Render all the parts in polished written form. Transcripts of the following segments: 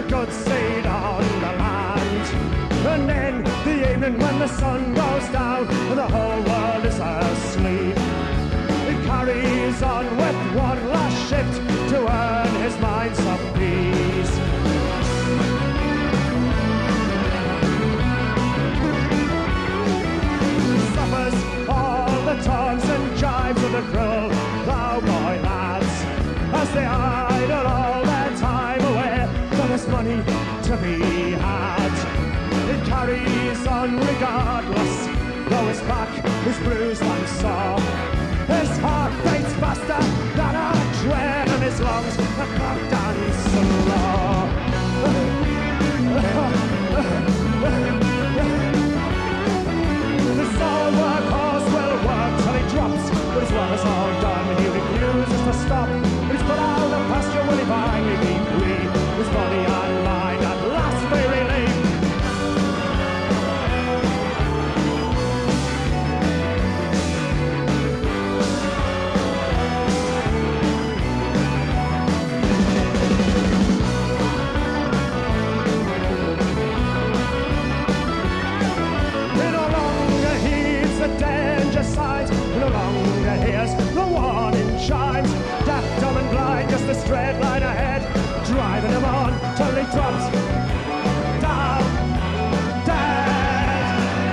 good seed on the land. And in the evening when the sun goes down and the whole world is asleep, he carries on with one last shift to earn his mind some peace. Suffers all the taunts and jibes of the cruel ploughboy lads as they idle all their time away. There's money to be had. It carries on regardless, though his back is bruised and sore. His heart beats faster than a train, and his lungs a clock dance and roar. This old workhorse will work till he drops, but his work is all done and he refuses to stop. He's put out of pasture, will he finally be free? His body and mind at last be relieved. He no longer heeds the danger signs, he no longer hears the warning chimes. Deaf, dumb and blind, just a straight line ahead, driving him on till he drops down dead.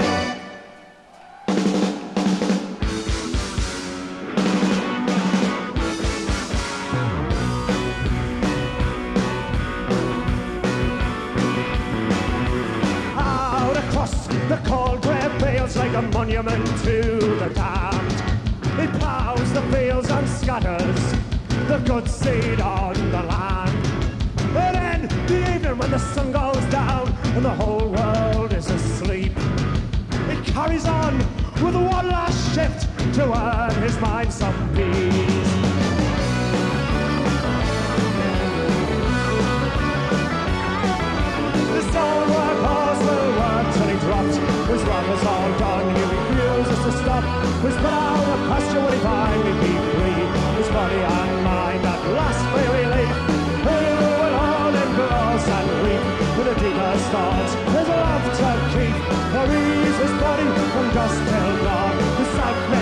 Out across the cold grey fields like a monument to the damned, he ploughs the fields and scatters the good seed on the land. And in the evening when the sun goes down and the whole world is asleep, it carries on with one last shift to earn his mind some peace. This old workhorse will work till he drops. His work is all done, he refuses to stop. He's put out of pasture, will he finally be free? His body and mind at last be relief. Who will hold him close and weep with the deepest thoughts his love to keep? For he's his body from dusk till dawn, the sadness